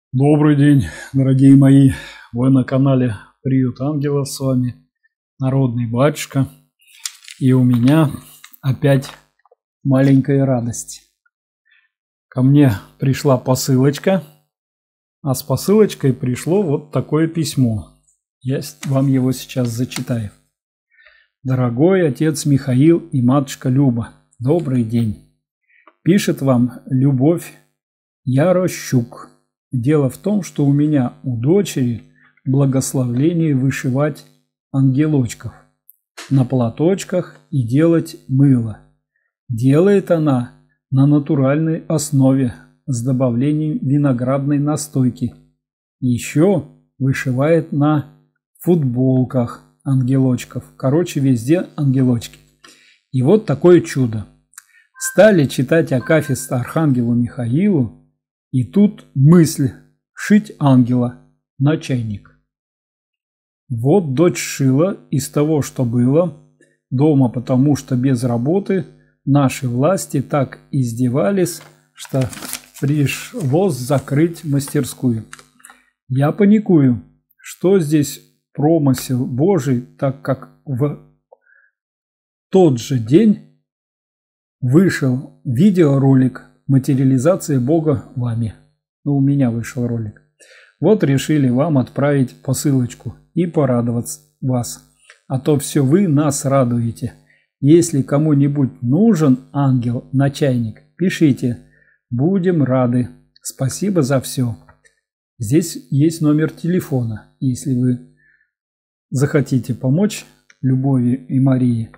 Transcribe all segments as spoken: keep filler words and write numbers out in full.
Добрый день, дорогие мои! Вы на канале Приют Ангелов, с вами Народный Батюшка. И у меня опять маленькая радость. Ко мне пришла посылочка, а с посылочкой пришло вот такое письмо. Я вам его сейчас зачитаю. Дорогой отец Михаил и матушка Люба, добрый день. Пишет вам Любовь Ярощук. Дело в том, что у меня у дочери благословление вышивать ангелочков на платочках и делать мыло. Делает она на натуральной основе с добавлением виноградной настойки. Еще вышивает на футболках ангелочков. Короче, везде ангелочки. И вот такое чудо. Стали читать акафист Архангелу Михаилу, и тут мысль шить ангела на чайник. Вот дочь шила из того, что было дома, потому что без работы наши власти так издевались, что пришлось закрыть мастерскую. Я паникую, что здесь промысел Божий, так как в тот же день вышел видеоролик «Материализация Бога вами». Ну, у меня вышел ролик. Вот решили вам отправить посылочку и порадовать вас. А то все вы нас радуете. Если кому-нибудь нужен ангел на чайник, пишите. Будем рады. Спасибо за все. Здесь есть номер телефона. Если вы захотите помочь Любови и Марии.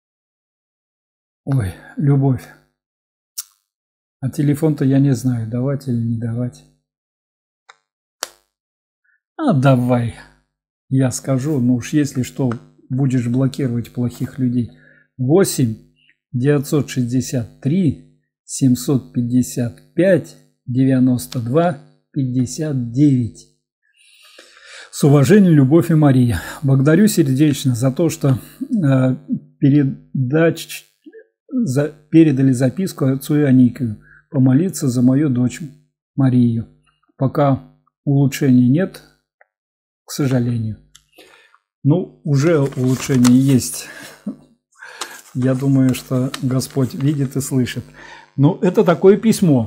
Ой, Любовь. А телефон-то я не знаю, давать или не давать. А давай, я скажу, ну уж если что, будешь блокировать плохих людей. восемь девятьсот шестьдесят три семьсот пятьдесят пять девяносто два пятьдесят девять. С уважением, Любовь и Мария. Благодарю сердечно за то, что э, передач, за, передали записку отцу Ионикию. Помолиться за мою дочь Марию. Пока улучшений нет, к сожалению. Ну, уже улучшение есть. Я думаю, что Господь видит и слышит. Но это такое письмо.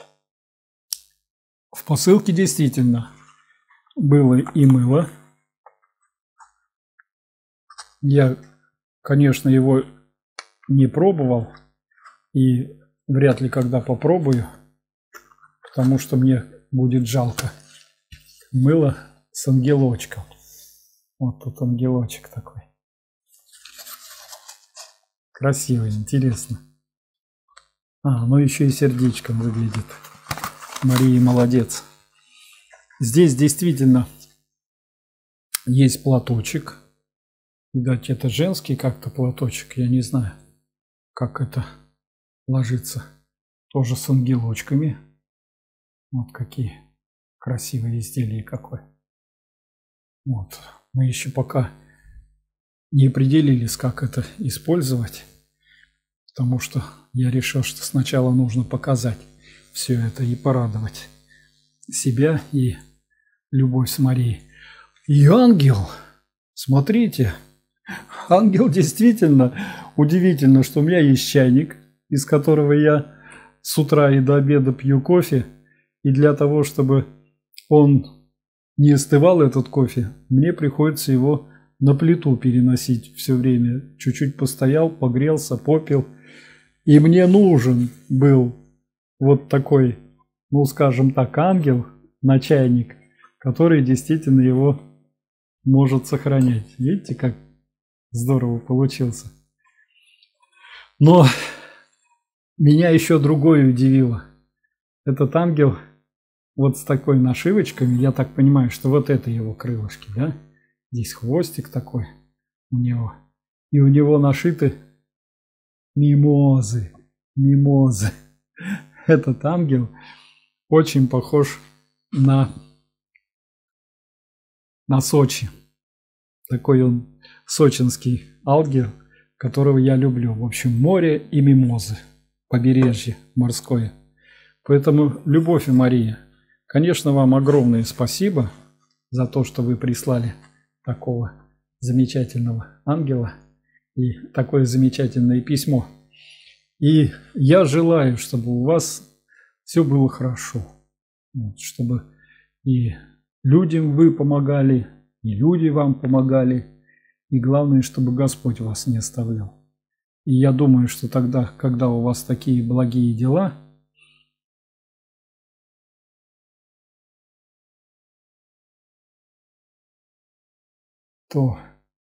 В посылке действительно было и мыло. Я, конечно, его не пробовал и вряд ли когда попробую, потому что мне будет жалко. Мыло с ангелочком. Вот тут ангелочек такой. Красивый, интересно. А, ну еще и сердечком выглядит. Мария молодец. Здесь действительно есть платочек. Видать, это женский как-то платочек, я не знаю, как это ложится. Тоже с ангелочками. Вот какие красивые изделия какое. Вот. Мы еще пока не определились, как это использовать. Потому что я решил, что сначала нужно показать все это и порадовать себя и Любовь с Марией. И ангел, смотрите, ангел действительно удивительно, что у меня есть чайник, из которого я с утра и до обеда пью кофе. И для того, чтобы он не остывал, этот кофе, мне приходится его на плиту переносить все время. Чуть-чуть постоял, погрелся, попил. И мне нужен был вот такой, ну скажем так, ангел на чайник, который действительно его может сохранять. Видите, как здорово получился. Но меня еще другое удивило. Этот ангел вот с такой нашивочками, я так понимаю, что вот это его крылышки, да? Здесь хвостик такой у него. И у него нашиты мимозы. Мимозы. Этот ангел очень похож на, на Сочи. Такой он сочинский ангел, которого я люблю. В общем, море и мимозы. Побережье морское. Поэтому, Любовь и Мария, Конечно, вам огромное спасибо за то, что вы прислали такого замечательного ангела и такое замечательное письмо. И я желаю, чтобы у вас все было хорошо, вот, чтобы и людям вы помогали, и люди вам помогали, и главное, чтобы Господь вас не оставлял. И я думаю, что тогда, когда у вас такие благие дела, то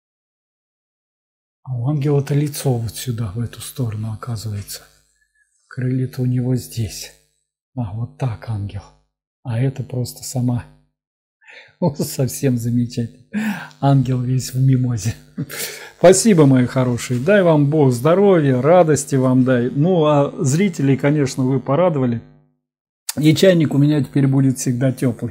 а у ангела-то лицо вот сюда, в эту сторону, оказывается. Крылья-то у него здесь. А, вот так ангел. А это просто сама. Совсем замечательно. Ангел весь в мимозе. Спасибо, мои хорошие. Дай вам Бог здоровья, радости вам дай. Ну, а зрителей, конечно, вы порадовали. И чайник у меня теперь будет всегда теплый.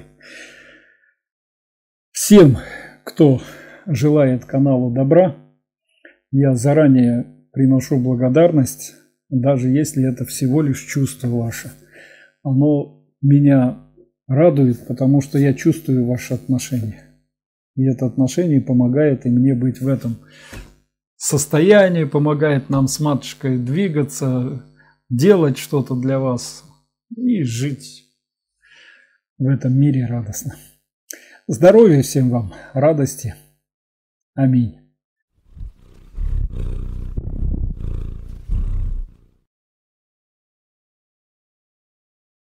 Всем, кто желает каналу добра, я заранее приношу благодарность, даже если это всего лишь чувство ваше. Оно меня радует, потому что я чувствую ваши отношения. И это отношение помогает и мне быть в этом состоянии, помогает нам с матушкой двигаться, делать что-то для вас и жить в этом мире радостно. Здоровья всем вам, радости. Аминь.